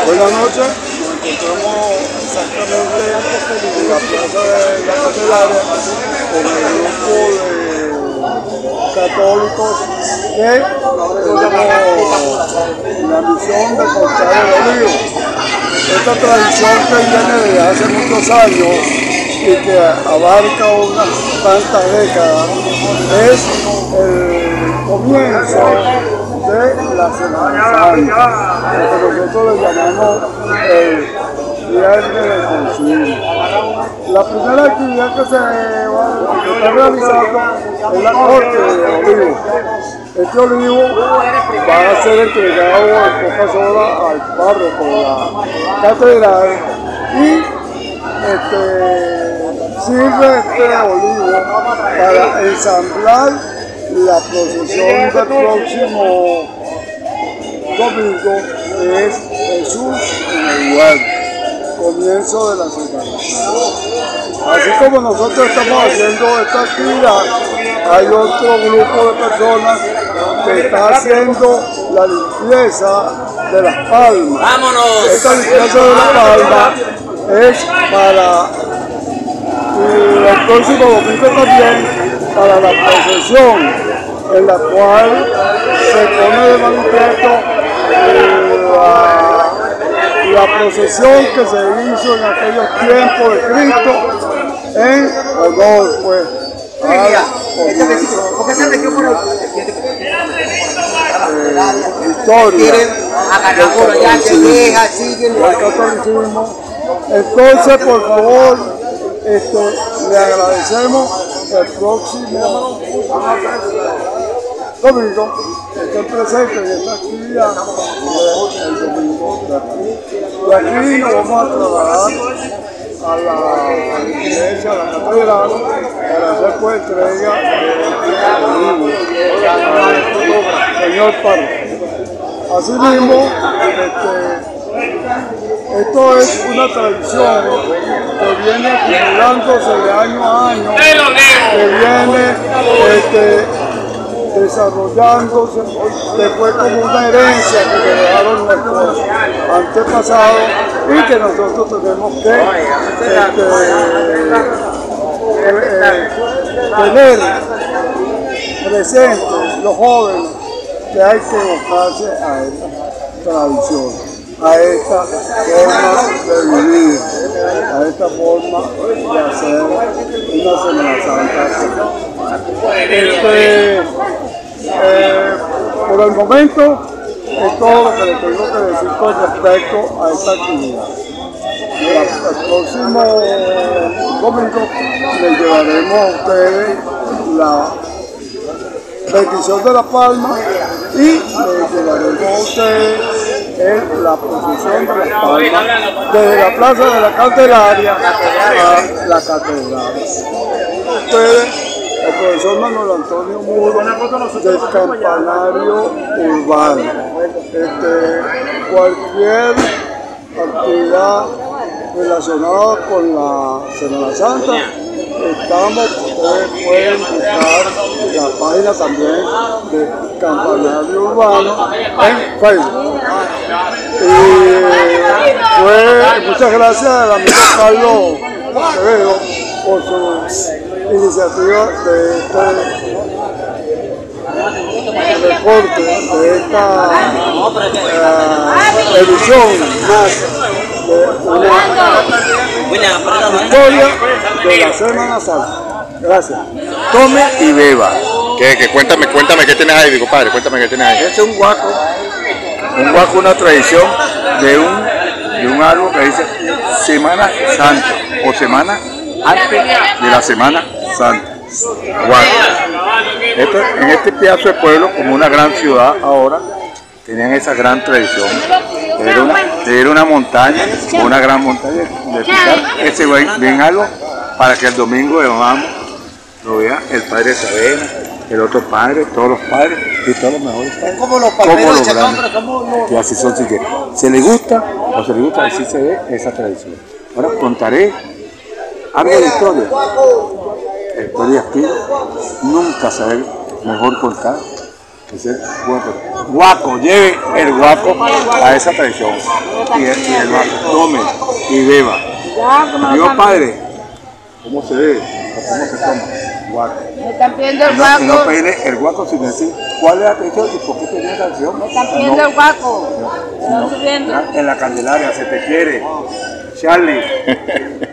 Buenas noches, nos encontramos exactamente en la plaza de la Candelaria con el grupo de católicos que tenemos la misión de cortar el olivo. Esta tradición que viene desde hace muchos años y que abarca unas tantas décadas es el comienzo de la Semana Santa, lo que nosotros le llamamos el Viernes del Consumo. La primera actividad que se está realizando es la corte de olivo. Este olivo va a ser entregado en pocas horas al párroco de la catedral y sirve este olivo para ensamblar la procesión del próximo domingo, que es Jesús en el huerto, comienzo de la semana. Así como nosotros estamos haciendo esta actividad, hay otro grupo de personas que está haciendo la limpieza de las palmas. ¡Vámonos! Esta limpieza de las palmas es para el próximo domingo también, para la procesión, en la cual se pone de manifiesto la procesión que se hizo en aquellos tiempos de Cristo en honor, pues, historia del catolicismo. Entonces, por favor, le agradecemos el próximo domingo que estén presentes en esta actividad del domingo de aquí. Y aquí nos vamos a trasladar a la iglesia, a la catedral, para hacer pues entrega al señor párroco. Asimismo, esto es una tradición que viene acumulándose de año a año, que viene desarrollándose, que fue como una herencia que dejaron nuestros antepasados y que nosotros tenemos que tener presente los jóvenes, que hay que evocarse a esta tradición, a esta forma de vivir, a esta forma de hacer una Semana Santa. Por el momento es todo lo que les tengo que decir con respecto a esta actividad. El próximo domingo les llevaremos a ustedes la bendición de la palma y les llevaremos a ustedes la procesión de las palmas desde la plaza de la Candelaria a la catedral. Ustedes, el profesor Manuel Antonio Muro del Campanario Urbano. Cualquier actividad relacionada con la Semana Santa, ustedes pueden buscar la página también de Campanario Urbano en Facebook. Y muchas gracias al amigo Carlos Quevedo por su iniciativa de reporte, de esta edición más de una historia de la Semana Santa. Gracias. Tome y beba. Cuéntame qué tienes ahí, mi compadre, cuéntame qué tienes ahí. Este es un guaco. Un guaco, una tradición de un árbol que dice Semana Santa o semana antes de la Semana Santa. Guaco. En este pedazo de pueblo, como una gran ciudad ahora, tenían esa gran tradición. Era una montaña, una gran montaña, de picar ese bien algo para que el domingo de mamá lo vea el padre Sabena, el otro padre, todos los padres y todos los mejores padres. Como los palmeros de grandes. Y así son, así que se les gusta o se les gusta, así se ve esa tradición. Ahora contaré algo de historia. Historias que nunca saber mejor contar Ese, bueno, guaco, lleve el guaco a esa tradición. Y el guaco, tome y beba. Digo, padre, ¿cómo se ve? ¿Cómo se toma? Guaco. Me están pidiendo el Y guaco. no pedirle el guaco sin decir cuál es la tradición y por qué tenía la tradición. Me están pidiendo el guaco. Me están subiendo. En la Candelaria se te quiere. Charlie.